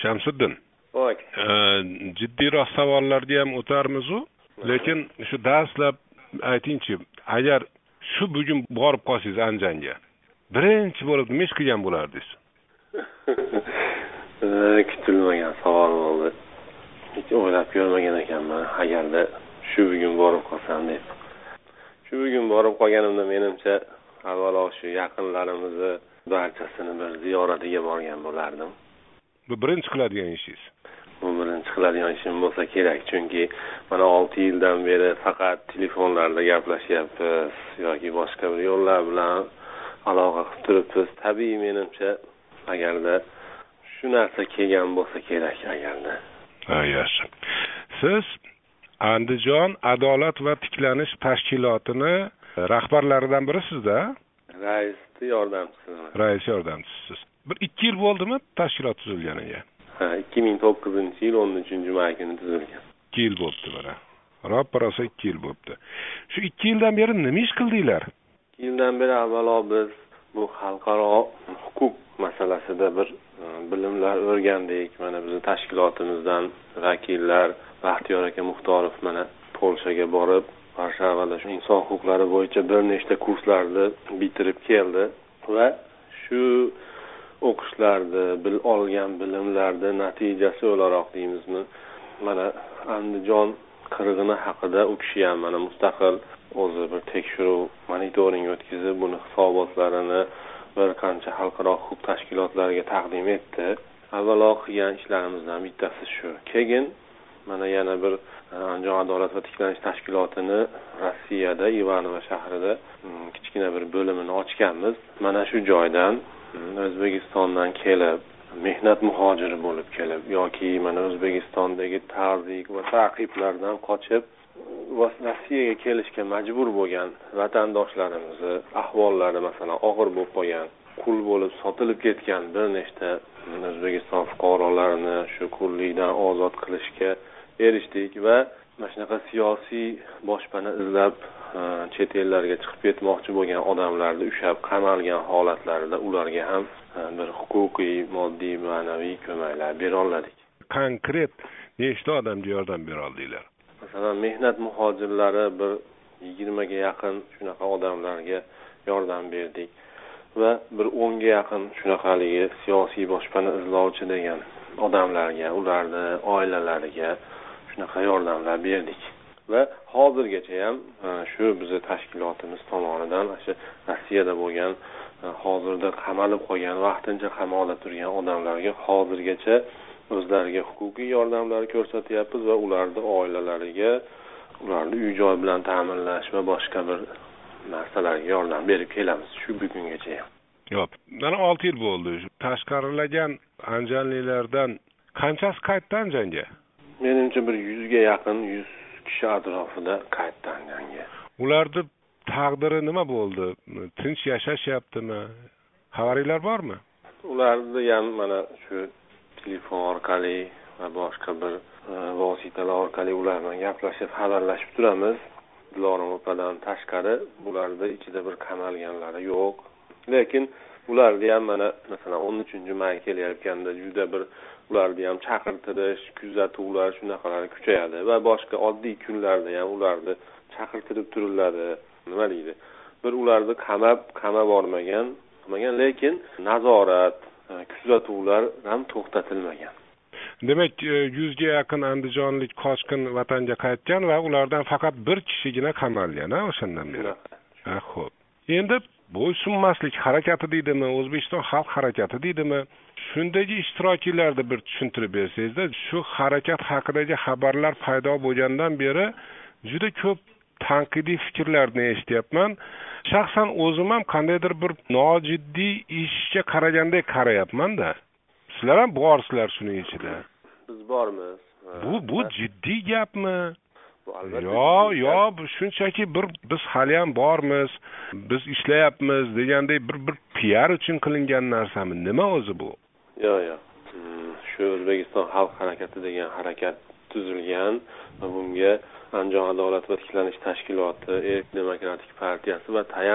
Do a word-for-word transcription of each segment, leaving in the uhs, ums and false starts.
Shamsiddin. Voy. Jiddiyroq savollarga ham o'tarmiz-u, lekin shu dastlab aytingchi, agar shu bugun borib qolsangiz Andijonga, birinchi bo'lib nima ish qilgan bo'lardingiz? Kutilmagan savol bo'ldi. Hech o'ylab ko'rmagan ekanman, agarda shu bugun borib qolsam deb. Shu bugun borib qolganimda menimcha avvalo shu yaqinlarimizni barchasini bir ziyoratiga borgan bo'lardim. Bu birinchi qiladigan ishingiz. Bu birinchi qiladigan ishim bo'lsa kerak, chunki mana olti yildan beri faqat telefonlarda gaplashyapmiz yoki boshqa bir yo'llar bilan aloqa qilib turibmiz. Tabiiy menimcha agarda shu narsa kelgan bo'lsa kerak agarda. Ha, yaxshi. Siz Andijon adolat va tiklanish tashkilotini rahbarlaridan birisiz-da? Rais yordamchisiman. Rais yordamchisiz. Bir ikki yil bo'ldimi tashkilot tuzilganiga? Ha, ikki ming to'qqizinchi yil o'n uchinchi may kuni tuzilgan. ikki yil bo'ldi mana. Ro'parasa ikki yil bo'ldi. Shu ikki yildan beri nima ish qildinglar? ikki yildan beri avvalo biz bu xalqaro huquq masalasida bir bilimlar o'rgandik. Mana bizning tashkilotimizdan vakillar Baxtiyor aka Muxtorov mana Polshaga borib, Varshavada shu inson huquqlari bo'yicha bir nechta kurslarni bitirib keldi va shu o'qishlarda bil olgan bilimlarda natijasi o'laroq deymizmi, mana Andijon qirg'ini haqida u kishi ham mana mustaqil o'zi bir tekshiruv monitoring o'tkazib, buni hisobotlarini bir qancha xalqaro huquq tashkilotlariga taqdim etdi. Avvalo qilgan ishlarimizdan bittasi shu. Keyin mana yana bir Andijon adolat va tiklanish tashkilotini Rossiyada Ivanovo shahrida kichkina bir bo'limini ochganmiz. Mana shu joydan O'zbekistondan kelib, mehnat muhojiri bo'lib kelib yoki mana O'zbekistondagi ta'ziyq va ta'qiblardan qochib Rossiyaga kelishga majbur bo'lgan vatandoshlarimizni ahvollari masalan og'ir bo'lib qolgan, qul bo'lib sotilib ketgan bir nechta O'zbekiston fuqarolarini shu qullikdan ozod qilishga erishdik va mana shunaqa siyosiy boshpana izlab chet ellarga chiqib ketmoqchi bo'lgan odamlarni ushlab qamalgan holatlarida ularga ham bir huquqiy, moddiy, ma'naviy ko'maklar bera oldik. Konkret nechta odamga yordam bera oldinglar? Masalan, mehnat muhojirlari bir yigirmaga yaqin shunaqa odamlarga yordam berdik va bir o'nga yaqin shunaqaligi siyosiy boshpana izlovchi degan odamlarga, ularning oilalariga shunaqa yordamlar berdik. Va hozirgacha ham shu bizning tashkilotimiz tomonidan shu Rossiyada bo'lgan, hozirda qamalib qolgan, vaqtincha qamoqda turgan odamlarga hozirgacha o'zlariga huquqiy yordamlar ko'rsatyapmiz va ularning oilalariga, ularni uy-joy bilan ta'minlash va boshqa bir narsalarga yordam berib kelamiz shu bugungacha ham. Yo'q, mana olti yil bo'ldi. Tashqarilagan andijonliklardan qanchasi qaytdi Andijonga? Menimcha bir yuzga yaqin, yuz kishi atrofida qaytdi Andijonga. Ularning taqdiri nima bo'ldi? Tinch yashashyaptimi? Xabaringlar bormi? Ularni ham mana shu telefon orqali va boshqa bir vositalar orqali ular bilan gaplashib, xabarlashib turamiz. Dilorom opadan tashqari bularda ichida bir qamalganlari yo'q. Lekin ularni ham mana masalan o'n uchinchi may kelayotganda juda bir ularni ham chaqirtirish, kuzatuvlar shunaqalar kuchayadi va boshqa oddiy kunlarda ham ularni chaqirtirib turiladi. Nima deydi? Bir ularni qamab, qama bormagan, qilmagan, lekin nazorat, kuzatuvlar ham to'xtatilmagan. Demak, yuzga yaqin andijonlik qochqin vatanga qaytgan va ulardan faqat bir kishigina qamalgan, ha, o'shandan beri. Ha, xo'p. Endi bo'ysunmaslik harakati deydimi, O'zbekiston xalq harakati deydimi? Shundagi ishtirokchilarni bir tushuntirib bersangiz-da, shu harakat haqidagi xabarlar paydo bo'lgandan beri juda ko'p tanqidiy fikrlarni eshityapman. Shaxsan o'zim ham qandaydir bir nojiddiy ishga qaragandek qarayapman-da. Sizlar ham borsizlar shuning ichida. Biz bormiz. Bu bu jiddiy gapmi? Yo, yo, bu shunchaki bir biz hali ham bormiz, biz ishlayapmiz degandek bir bir P R uchun qilingan narsami? Nima o'zi bu? Yo, yo. Shu O'zbekiston xalq harakati degan harakat tuzilgan va bunga Andijon adolat va tiklanish tashkiloti, Erk demokratik partiyasi va tayanch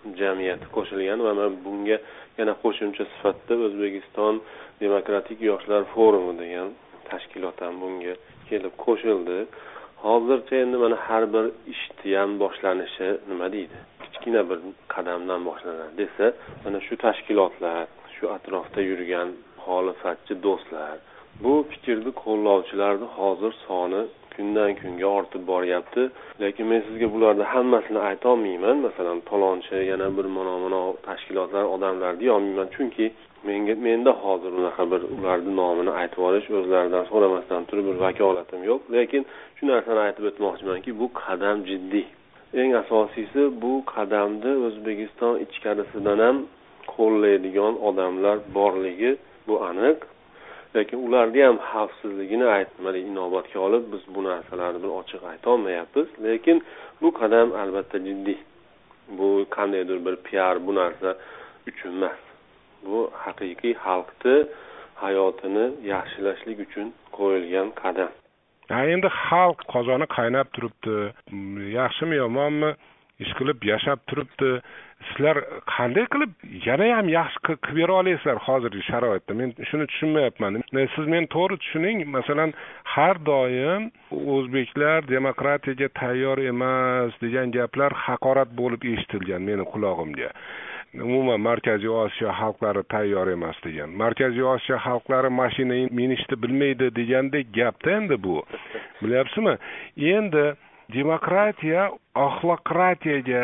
jamiyati qo'shilgan va men bunga yana qo'shimcha sifatida O'zbekiston Demokratik yoshlar forumi degan tashkilot ham bunga kelib qo'shildi. Hozircha endi mana har bir ishni ham boshlanishi nima deydi? Kichkina bir qadamdan boshlanadi desa, mana shu tashkilotlar, shu atrofda yurgan muxolifatchi do'stlar, bu fikrni qo'llovchilarning hozir soni kundan kunga ortib boryapti. Lekin men sizga bularni hammasini ayta olmayman. Masalan, talonchi yana bir mana-mana tashkilotlar, odamlar deya olmayman, chunki menga menda hozir unaqa bir ularning nomini aytib olish, o'zlaridan so'ramasdan turib bir vakolatim yo'q. Lekin shu narsani aytib o'tmoqchimanki, bu qadam jiddiy. Eng asosiysi bu qadamni O'zbekiston ichkarisidan ham qo'llaydigan odamlar borligi bu aniq. Lekin ularni ham xavfsizligini aytmali inobatga olib biz bu narsalarni bir ochiq ayta olmayapmiz. Lekin bu qadam albatta jiddiy. Bu qandaydir bir P R bu narsa uchun emas. Bu haqiqiy xalqni hayotini yaxshilashlik uchun qo'yilgan qadam. Ha, endi xalq qozoni qaynab turibdi. Yaxshimi yomonmi ish qilib yashab turibdi. Sizlar qanday qilib yana ham yaxshi qilib bera olasizlar hozirgi sharoitda? Men shuni tushunmayapman. Siz men to'g'ri tushuning, masalan, har doim o'zbeklar demokratiyaga tayyor emas degan gaplar haqorat bo'lib eshitilgan meni qulog'imga. Umuman Markaziy Osiyo xalqlari tayyor emas degan. Markaziy Osiyo xalqlari mashina minishni bilmaydi degandek gapda endi bu. Bilyapsizmi? Endi demokratiya axloqratiyaga,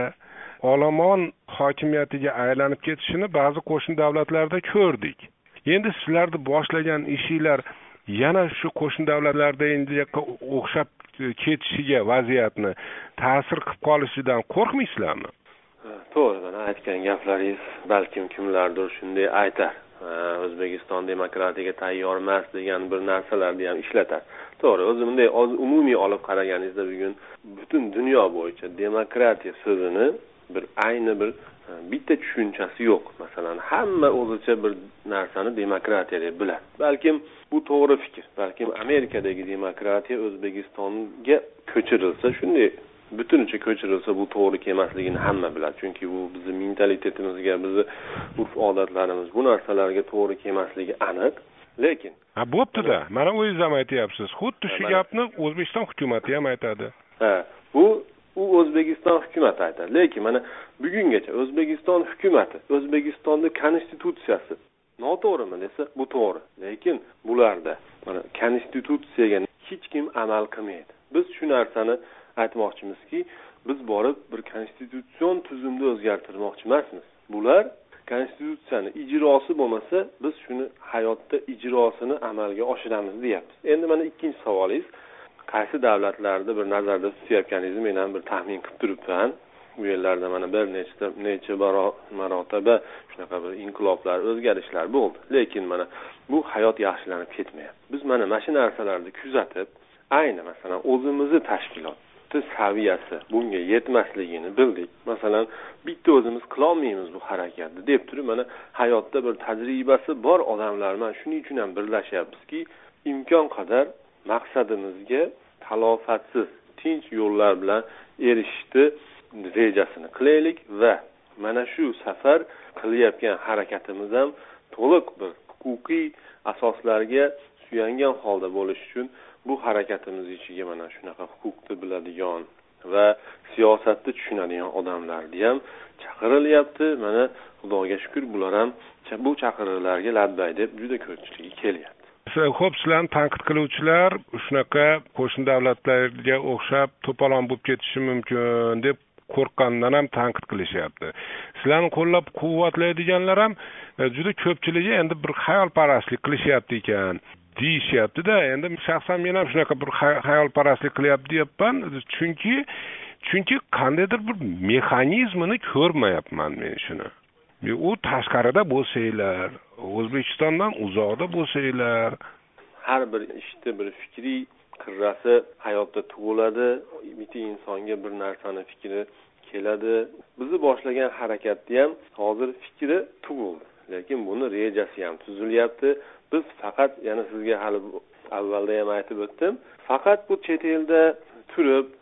olomon hokimiyatiga aylanib ketishini ba'zi qo'shni davlatlarda ko'rdik. Endi sizlarni boshlagan ishinglar yana shu qo'shni davlatlarda endi o'xshab ketishiga vaziyatni ta'sir qilib qolishidan qo'rqmaysizlarmi? To'g'ri, mana aytgan gaplaringiz balkim kimlardir shunday aytar. O'zbekiston demokratiyaga tayyor emas degan bir narsalarni ham ishlatar. To'g'ri, o'zi bunday umumiy olib qaraganingizda bugun butun dunyo bo'yicha demokratiya so'zini bir ayni bir bitta tushunchasi yo'q. Masalan, hamma o'zicha bir narsani demokratiya deb biladi. Balkim bu to'g'ri fikr. Balkim Amerikadagi demokratiya O'zbekistonga ko'chirilsa, shunday butunicha ko'chirilsa bu to'g'ri emasligini hamma biladi. Chunki bu bizning mentalitetimizga, bizning urf-odatlarimiz, bu narsalarga to'g'ri emasligi aniq. Lekin ha, bo'pti-da. Mana o'zingiz ham aytyapsiz. Xuddi shu gapni O'zbekiston hukumatı ham aytadi. Ha, bu u O'zbekiston hukumatı aytadi. Lekin mana bugungacha O'zbekiston hukumatı, O'zbekistonning konstitutsiyasi noto'g'rimi desa, bu to'g'ri. Lekin bularda mana konstitutsiyaga hech kim amal qilmaydi. Biz shu narsani aytmoqchimizki, biz borib bir konstitutsion tuzumni o'zgartirmoqchi emasmiz. Bular konstitutsiyani ijrosi bo'lmasa, biz shuni hayotda ijrosini amalga oshiramiz deyapmiz. Endi mana ikkinchi savolingiz, qaysi davlatlarda bir nazarda tutayotganingizni men ham bir taxmin qilib turibman. Bu yerlarda mana bir nechta necha marotaba shunaqa bir inqiloblar, o'zgarishlar bo'ldi. Lekin mana bu hayot yaxshilanib ketmayapti. Biz mana mana shu narsalarni kuzatib, ayni masalan o'zimizni tashkilot saviyasi bunga yetmasligini bildik. Masalan, bitta o'zimiz qila olmaymiz bu harakatni deb turib, mana hayotda bir tajribasi bor odamlar mana shuning uchun ham birlashyapmizki, imkon qadar maqsadimizga talofatsiz, tinch yo'llar bilan erishishni rejasini qilaylik va mana shu safar qilayotgan harakatimiz ham to'liq bir huquqiy asoslarga suyangan holda bo'lish uchun bu harakatimiz ichiga mana shunaqa huquqni biladigan va siyosatni tushunadigan odamlarni ham chaqirilyapti. Mana Xudoga shukr, bular ham bu chaqiriqlarga labbay deb juda ko'pchiligi kelyapti. Xo'p, sizlarni tanqid qiluvchilar shunaqa qo'shni davlatlarga o'xshab to'polon bo'lib ketishi mumkin deb qo'rqqandan ham tanqid qilishyapti. Sizlarni qo'llab-quvvatlaydiganlar ham juda ko'pchiligi endi bir xayolparastlik qilishyapti ekan deyishyapti-da. Endi shaxsan men ham shunaqa bir xayolparastlik qilyapti deyapman, chunki chunki qandaydir bir mexanizmini ko'rmayapman men shuni. U tashqarida bo'lsanglar, O'zbekistondan uzoqda bo'lsanglar, har bir ishda bir fikriy qirrasi hayotda tug'iladi, bitta insonga bir narsani fikri keladi. Bizni boshlagan harakatda ham hozir fikri tug'ildi, lekin buni rejasi ham tuzilyapti. Biz faqat, yana sizga hali avvalda ham aytib o'tdim, faqat bu chet elda turib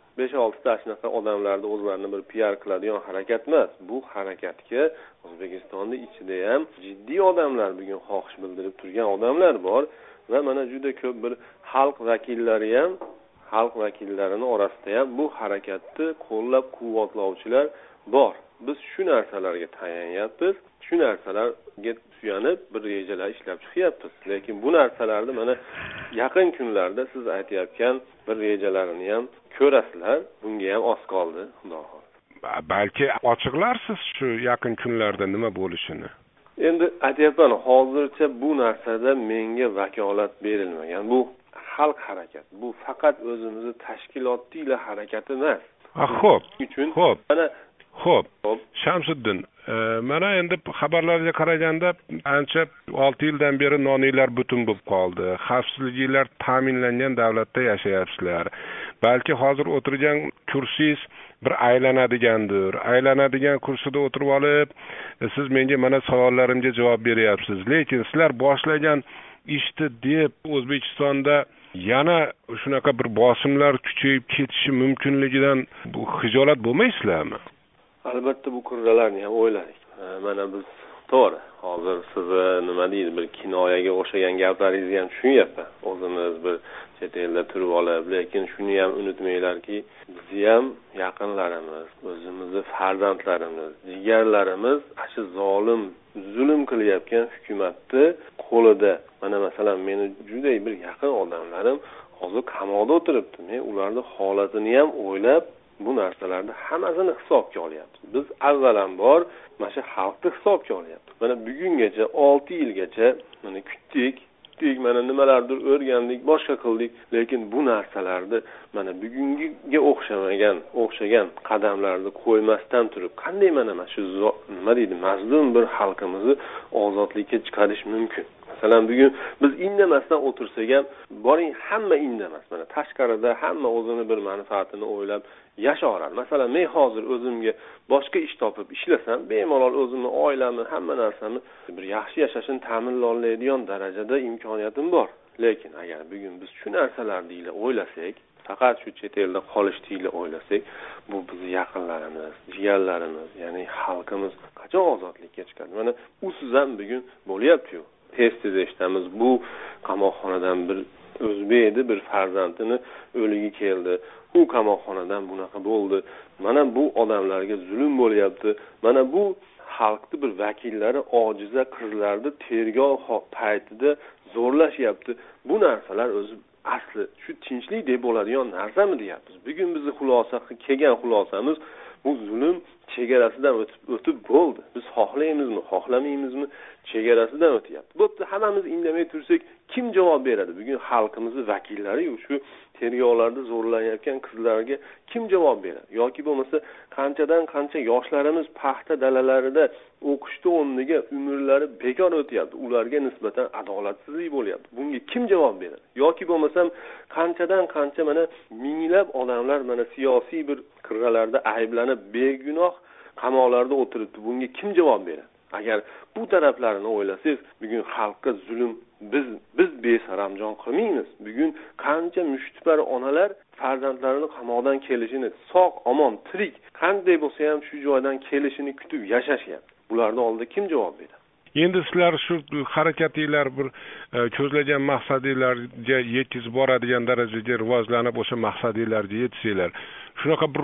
besh oltita shunaqa odamlarni o'zlarini bir P R qiladigan harakat emas. Bu harakatga O'zbekistonning ichida ham jiddiy odamlar, bugun xohish bildirib turgan odamlar bor va mana juda ko'p bir xalq vakillari ham, xalq vakillarini orasida ham bu harakatni qo'llab-quvvatlovchilar bor. Biz shu narsalarga tayanyapmiz, shu narsalarga suyanib bir rejalar ishlab chiqyapmiz. Lekin bu narsalarni mana yaqin kunlarda siz aytayotgan bir rejalarini ham ko'rasizlar. Bunga ham oz qoldi, xudo xohlasa. Balki ochiqlarsiz shu yaqin kunlarda nima bo'lishini. Endi aytayapman, hozircha bu narsada menga vakolat berilmagan. Bu xalq harakati. Bu faqat o'zimizni tashkilotiyla harakati emas. Xo'p. Uchun Xo'p. mana Xo'p, Shamsiddin, e, mana endi xabarlarga qaraganda ancha olti yildan beri noninglar butun bo'lib qoldi. Xavfsizliklar ta'minlangan davlatda yashayapsizlar. Balki hozir o'tirgan kursingiz bir aylanadigandir. Aylanadigan kursida o'tirib olib, siz menga mana savollarimga javob beryapsiz. Lekin sizlar boshlagan ishni deb O'zbekistonda yana shunaqa bir bosimlar kuchayib ketishi mumkinligidan bu xijolat bo'lmaysizlarmi? Albatta bu kurralarni ham o'yladik. Mana biz to'g'ri, hozir sizni nima deydi, bir kinoyaga o'xshagan gaplaringizni ham tushunyapman. O'zimiz bir chet elda turib olib, lekin shuni ham unutmanglarki, bizni ham yaqinlarimiz, o'zimizni farzandlarimiz, jigarlarimiz shu zolim, zulm qilayotgan hukumatni qo'lida. Mana masalan, meni juda bir yaqin odamlarim hozir qamoqda o'tiribdi. Men ularning holatini ham o'ylab bu narsalarni hammasini hisobga olyapmiz. Biz avvalambor mana shu xalqni hisobga olyapmiz. Mana bugungacha olti yilgacha mana kutdik, kutdik, mana nimalardir o'rgandik, boshqa qildik, lekin bu narsalarni mana bugungiga o'xshamagan, o'xshagan qadamlarni qo'ymasdan turib, qanday mana mana shu nima deydi, mazlum bir xalqimizni ozodlikka chiqarish mumkin? Masalan, bugun biz indamasdan o'tirsak ham, boring hamma indamas. Mana tashqarida hamma o'zini bir manfaatini o'ylab yashayveradi. Masalan, men hozir o'zimga boshqa ish topib ishlasam, bemalol o'zimni, oilamni, hamma narsamni bir yaxshi yashashini ta'minlaydigan darajada imkoniyatim bor. Lekin agar bugun biz shu narsalarni ila o'ylasak, faqat shu chet elda qolishni o'ylasak, bu bizning yaqinlarimiz, jigarlarimiz, ya'ni xalqimiz qachon ozodlikka chiqadi? Mana usiz ham bugun bo'lyapti-ku. Tez-tez eshitamiz, bu qamoqxonadan bir o'zbek edi, bir farzandini o'ligi keldi. U qamoqxonadan bunaqa bo'ldi. Mana bu odamlarga zulm bo'lyapti. Mana bu xalqning bir vakillari ojiza qizlarni tergov paytida zo'rlashyapti. Bu narsalar o'zi asli shu tinchlik deb bo'ladigan narsami deyapmiz. Bugun bizning xulosa kelgan xulosamiz, bu zulm chegarasidan o'tib o'tib bo'ldi. Biz xohlaymizmi, xohlamaymizmi, chegarasidan o'tyapti. Bo'pti, hammamiz indamay tursak, kim javob beradi? Bugun xalqimizning vakillari shu tergovlarda zo'rlanayotgan qizlarga kim javob beradi? Yoki bo'lmasa qanchadan qancha yoshlarimiz paxta dalalarida o'qishni o'rniga umrlari bekor o'tyapti. Ularga nisbatan adolatsizlik bo'lyapti. Bunga kim javob beradi? Yoki bo'lmasam qanchadan qancha mana minglab odamlar mana siyosiy bir qirralarda ayblanib begunoh qamoqlarda o'tiribdi. Bunga kim javob beradi? Agar bu taraflarini o'ylasangiz, bugun xalqqa zulm biz biz besaramjon qilmaymiz. Bugun qancha mushtipar onalar farzandlarini qamoqdan kelishini, sog' omon, tirik, qanday bo'lsa ham shu joydan kelishini kutib yashashyapti. Bularning oldida kim javob beradi? Endi sizlar shu harakatinglar bir ko'zlagan maqsadinglarga yetkazib boradigan darajaga rivojlanib, o'sha maqsadinglarga yetsanglar, shunaqa bir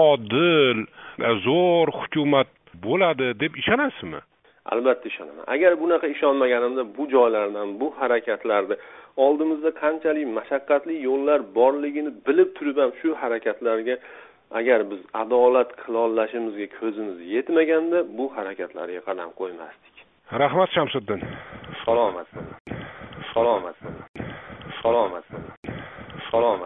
odil, zo'r hukumat bo'ladi deb ishonasizmi? Albatta ishonaman. Agar bunaqa ishonmaganimda bu joylardan, bu harakatlarda oldimizda qanchalik mashaqqatli yo'llar borligini bilib turib ham shu harakatlarga agar biz adolat qila olishimizga ko'zimiz yetmaganda bu harakatlarga qadam qo'ymasdik. Rahmat Shamsiddin. Salomat bo'ling. Salomat bo'ling. Salomat bo'ling. Salomat